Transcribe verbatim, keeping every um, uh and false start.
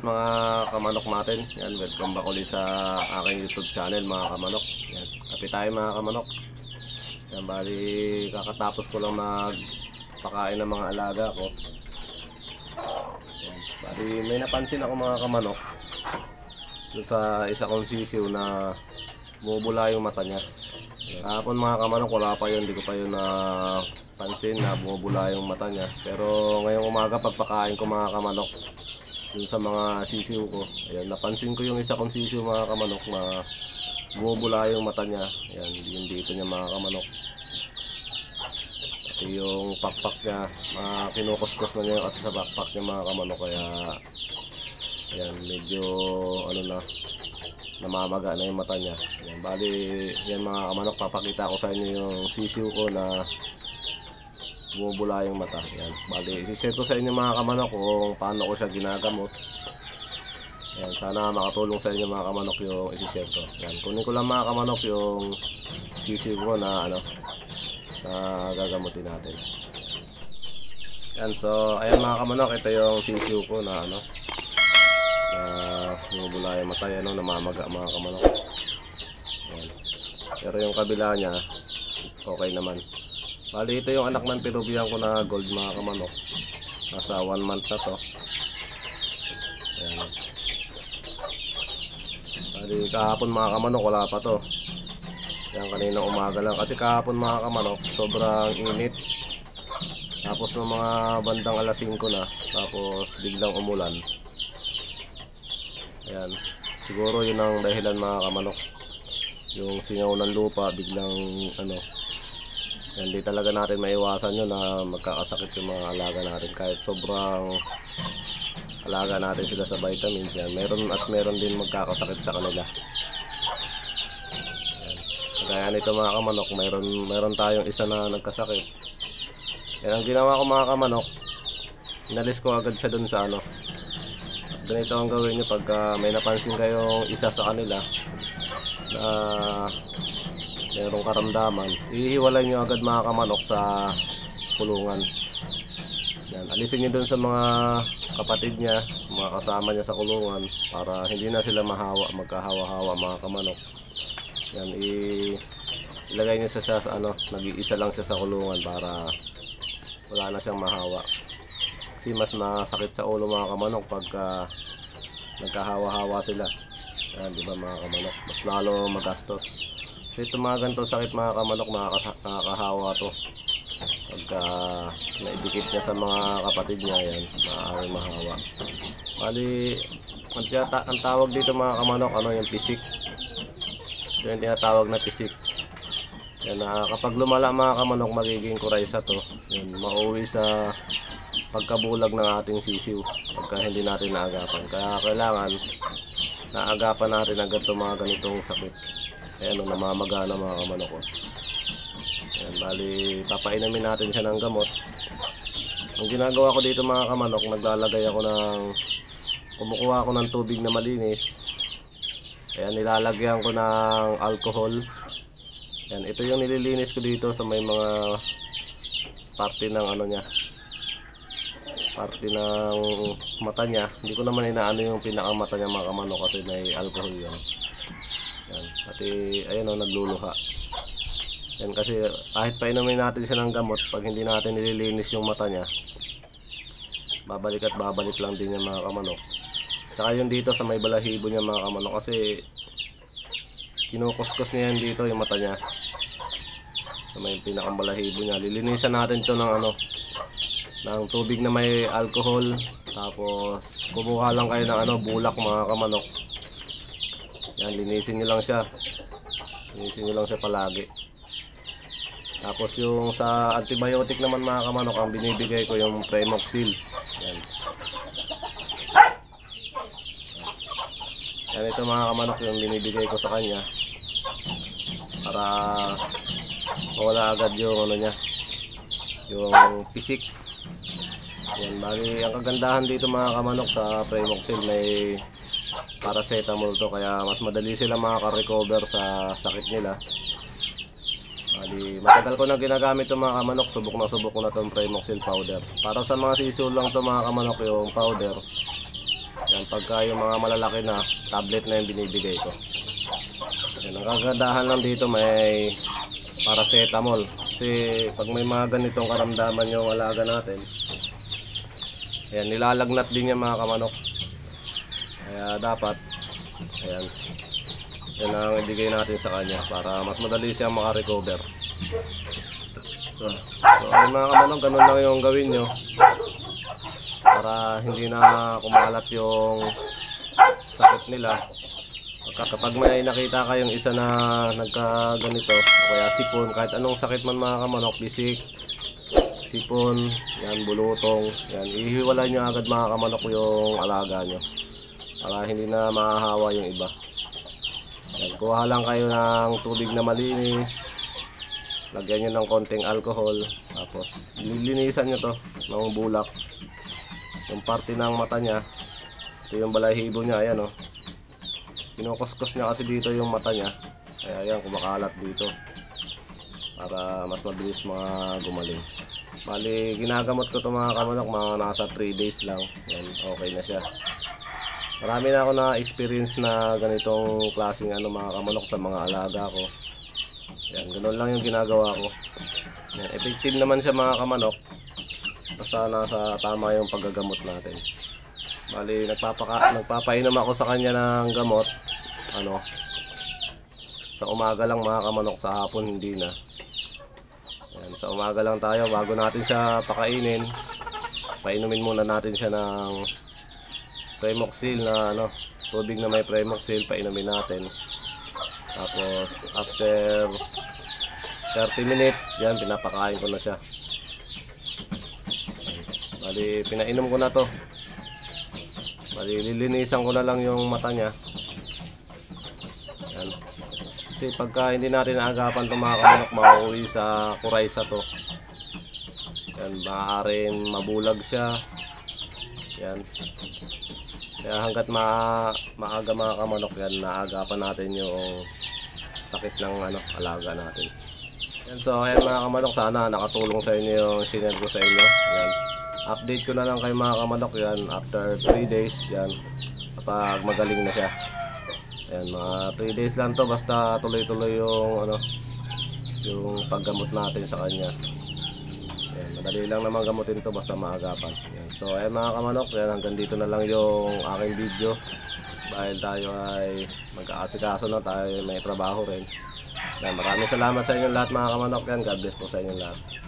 mga kamanok natin. Yan, welcome back ulit sa aking YouTube channel mga kamanok. Yan, kape tayo mga kamanok. Yan, bali kakatapos ko lang magpakain ng mga alaga ko. Yan, bali may napansin ako mga kamanok doon sa isa kong sisiw na bumubula yung mata niya. Kahapon mga kamanok wala pa yun, hindi ko pa yun na pansin na bumubula yung mata niya. Pero ngayong umaga pagpakain ko mga kamanok dun sa mga sisiw ko, ayan, napansin ko yung isa kong sisiw mga kamanok na bumubula yung mata niya. Ayan, yung dito niya mga kamanok. Pati yung pakpak niya, mga kinukuskus na niya kasi sa pakpak niya mga kamanok. Kaya ayan, medyo ano na, namamaga na yung mata niya. Ayan, bali yan mga kamanok, papakita ko sa inyo yung sisiw ko na bumubula yung mata. Yan. Bali, isi-share ko sa inyo mga kamanok kung paano ko siya ginagamot. Yan. Sana makatulong sa inyo mga kamanok yung isi-share ko. Yan. Kunin ko lang mga kamanok yung sisiw ko na ano na gagamutin natin. Yan. So, ayan mga kamanok, ito yung sisiw ko na ano na bumubula yung mata. Yan, no, namamaga mga kamanok. Yan. Pero yung kabila niya okay naman. Bali, ito yung anak ng Peruvian ko na gold mga kamanok. Nasa one month na to. Ayan. Bali, kahapon mga kamanok wala pa to. Yan, kanina umaga lang. Kasi kahapon mga kamanok sobrang init. Tapos ng mga bandang alas singko na. Tapos biglang umulan. Ayan. Siguro yun ang dahilan mga kamanok. Yung singaw ng lupa biglang ano, hindi talaga natin maiwasan yun na magkakasakit yung mga alaga natin. Kahit sobrang alaga natin sila sa vitamins, yan, meron at meron din magkakasakit sa kanila. Yan. Kaya nito mga kamanok, meron, meron tayong isa na nagkasakit. Yan ang ginawa ko mga kamanok, inalis ko agad siya dun sa ano. Ganito ang gawin nyo pagka may napansin kayong isa sa kanila na mayroong karamdaman, ihiwalay nyo agad mga kamanok sa kulungan. Yan, alisin nyo dun sa mga kapatid niya, mga kasama niya sa kulungan, para hindi na sila mahawa, magkahawa-hawa mga kamanok. Yan, ilagay nyo siya sa ano, nag-iisa lang siya sa kulungan para wala na siyang mahawa. Kasi mas masakit sa ulo mga kamanok pagka nagkahawa-hawa sila. Yan, di ba mga kamanok? Mas lalo magastos. Kasi ito mga ganito sakit mga kamanok, nakakahawa to. Pagka naidikit niya sa mga kapatid niya, yan, maaaring mahawa. Bali, ang, ang tawag dito mga kamanok, ano yung pisik. Ito yung tinatawag na pisik. Yan, na kapag lumala mga kamanok, magiging kuraysa to. Yan, mauwi sa pagkabulag ng ating sisiw pagka hindi natin naagapan. Kaya kailangan naagapan natin agad itong mga ganitong sakit. Ayan, namamaga na mga kamanok ko. Ayan, bali, papainamin natin siya ng gamot. Ang ginagawa ko dito mga kamanok, naglalagay ako ng, kumukuha ako ng tubig na malinis. Ayan, nilalagyan ko ng alcohol. Ayan, ito yung nililinis ko dito sa may mga parte ng ano niya, parte ng mata niya. Hindi ko naman inaano yung pinakamata niya mga kamanok kasi may alcohol yun. Yan. Pati ayun o, nagluluha. Yan, kasi kahit painumin natin siya ng gamot, pag hindi natin nililinis yung mata niya, babalik at babalik lang din yung mga kamanok. Tsaka yun dito sa may balahibo niya mga kamanok, kasi kinukuskus niya yan dito yung mata niya sa may pinakang balahibo niya. Lilinisan natin ito ng ano, ng tubig na may alcohol. Tapos kumuha lang kayo ng ano, bulak mga kamanok. Yan, linisin nyo lang siya. Linisin nyo lang siya palagi. Tapos yung sa antibiotic naman mga kamanok, ang binibigay ko yung Premoxil. Yan. Yan, ito mga kamanok yung binibigay ko sa kanya para mawala agad yung ano niya, yung pisik. Yan, bali ang kagandahan dito mga kamanok sa Premoxil, may paracetamol to, kaya mas madali sila makaka-recover sa sakit nila. Bali, matagal ko na ginagamit itong mga kamanok, subok na subok ko na itong Premoxil powder. Para sa mga sisiw lang ito mga kamanok yung powder. Yan, pagka yung mga malalaki na, tablet na yung binibigay ko. Yan, ang kagandahan lang dito may paracetamol. Kasi pag may mga ganitong karamdaman yung alaga natin, ayan, nilalagnat din yung mga kamanok. Kaya dapat, ayan, yan ang ibigay natin sa kanya para mas madali siyang makarecover. So, so ay mga kamanok, ganun lang yung gawin nyo para hindi na kumalat yung sakit nila. Kapag may nakita kayong isa na nagkaganito, o kaya sipon, kahit anong sakit man mga kamanok, bisik, sipon, yan, bulutong, yan, ihiwalay nyo agad mga kamanok yung alaga nyo para hindi na mahahawa yung iba. Yan, kuha lang kayo ng tubig na malinis, lagyan nyo ng konting alcohol, tapos lilinisan nyo to ng bulak, yung parte ng mata nya, ito yung balahibo nya, ayan o. Oh. Kinukuskus niya kasi dito yung mata niya. Kaya yan, kumakalat dito. Para mas mabilis mga gumaling. Bali, ginagamot ko ito mga kamanok, mga nasa three days lang. Yan, okay na siya. Marami na ako na experience na ganitong klaseng ano, mga kamanok sa mga alaga ko. Yan, ganoon lang yung ginagawa ko. Yan, effective naman siya mga kamanok. Basta nasa tama yung paggagamot natin. Bali, nagpapaka, nagpapainom ako sa kanya ng gamot. Ano, sa umaga lang mga kamanok, sa hapon hindi na. Yan, sa umaga lang tayo bago natin siya pakainin. Painumin muna natin siya ng Premoxil na ano, tubig na may Premoxil, painumin natin. Tapos after thirty minutes, yan, pinapakain ko na siya. Bali, pinainom ko na to. Bali, lilinisan ko na lang yung mata niya. Yan. Kasi pagka hindi natin naagapan itong mga kamanok, mauwi sa kuraysa to. Yan, maaaring mabulag siya. Yan. Kaya hanggat ma maaga mga kamanok yan, naagapan natin yung sakit ng ano, alaga natin. Yan, so ayan mga kamanok, sana nakatulong sa inyo yung sinend ko sa inyo. Yan. Update ko na lang kay mga kamanok yan after three days yan, kapag magaling na siya. Ayan, mga three days lang to, basta tuloy-tuloy yung ano, yung paggamot natin sa kanya. Ayan, madali lang naman gamutin to basta maagapan. Ayan, so ayan mga kamanok, yan, hanggang dito na lang yung aking video. Dahil tayo ay magkaasikaso na, tayo may trabaho rin. Ayan, maraming salamat sa inyo lahat mga kamanok yan. God bless po sa inyo lahat.